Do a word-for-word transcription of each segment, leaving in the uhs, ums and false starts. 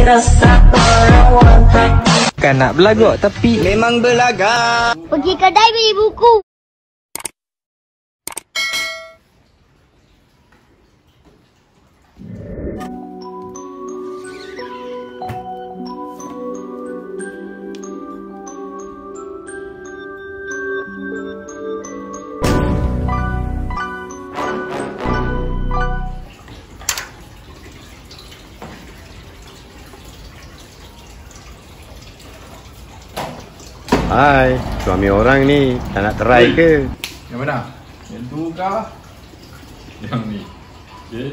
Kan nak belagak tapi memang belagak. Pergi kedai beli buku. Hai, suami orang ni tak nak try ke? Yang mana? Yang tu kah? Yang ni. Okay.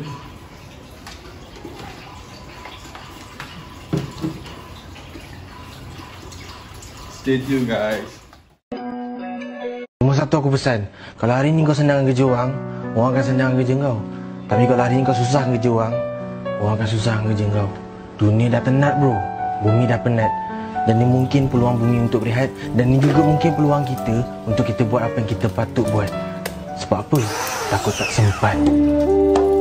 Stay tune guys. Nombor satu aku pesan, kalau hari ni kau senang kerja orang, orang akan senang kerja kau. Tapi kalau hari ni kau susah kerja orang, orang akan susah kerja kau. Dunia dah penat bro, bumi dah penat. Dan ni mungkin peluang bumi untuk berehat. Dan ni juga mungkin peluang kita untuk kita buat apa yang kita patut buat. Sebab apa? Takut tak sempat.